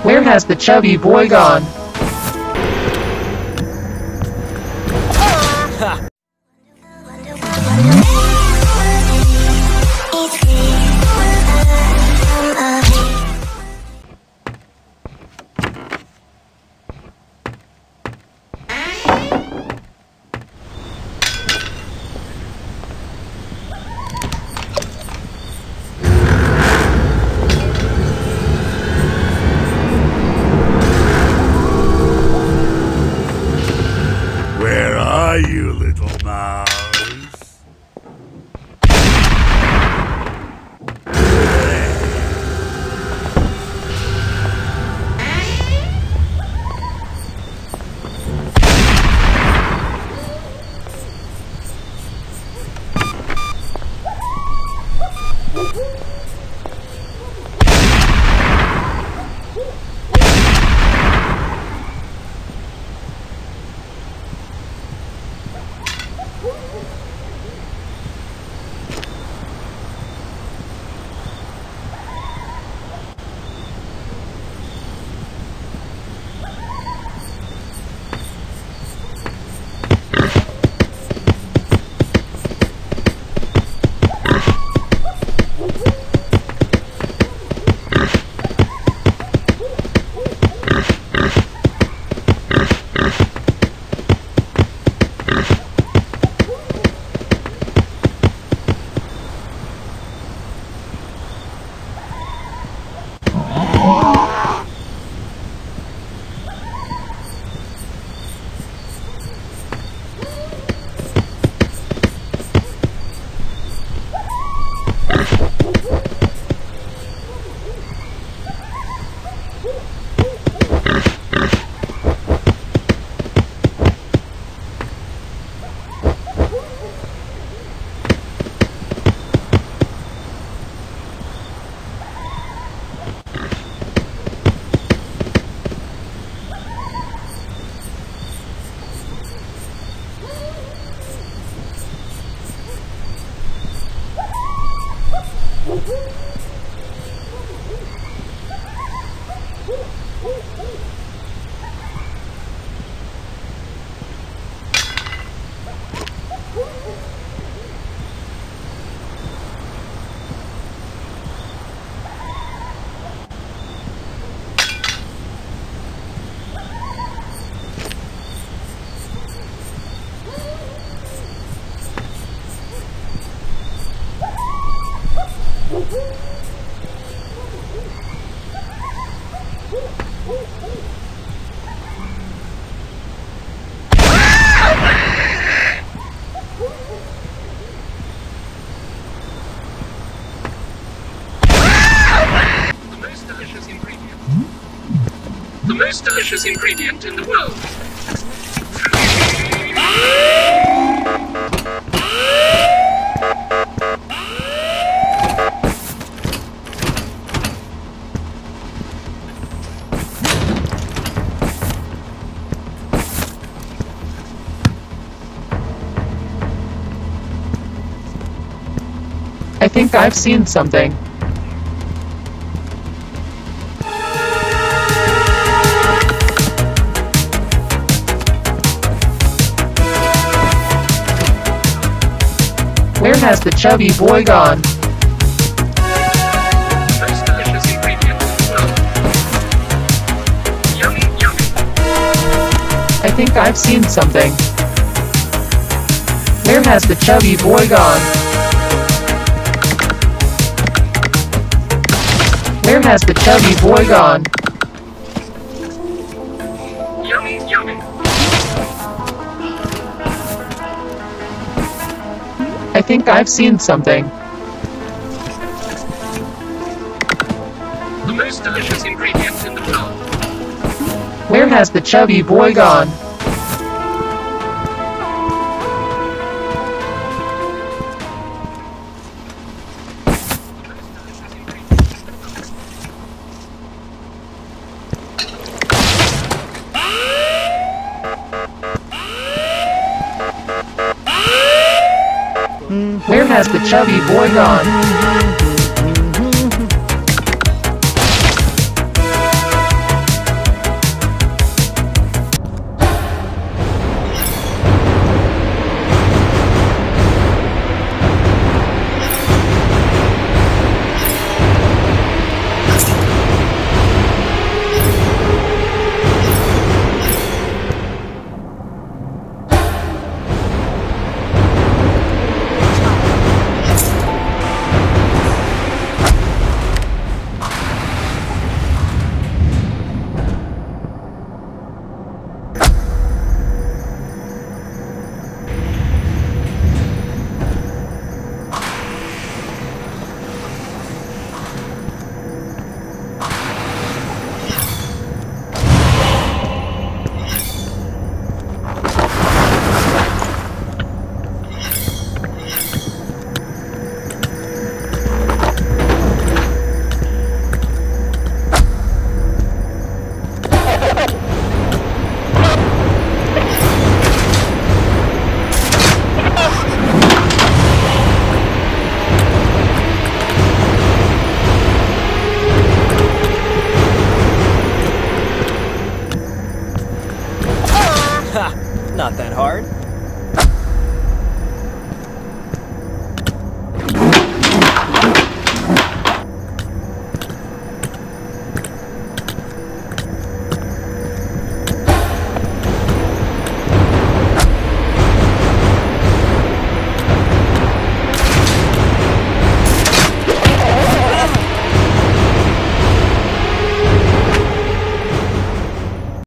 Where has the chubby boy gone? Where are you, little mouse? The most delicious ingredient in the world. I think I've seen something. Where has the chubby boy gone? Most delicious ingredient in the world. Yummy, yummy. I think I've seen something. Where has the chubby boy gone? Where has the chubby boy gone? Yummy, yummy. I think I've seen something. The most delicious ingredient in the world. Where has the chubby boy gone? Where has the chubby boy gone?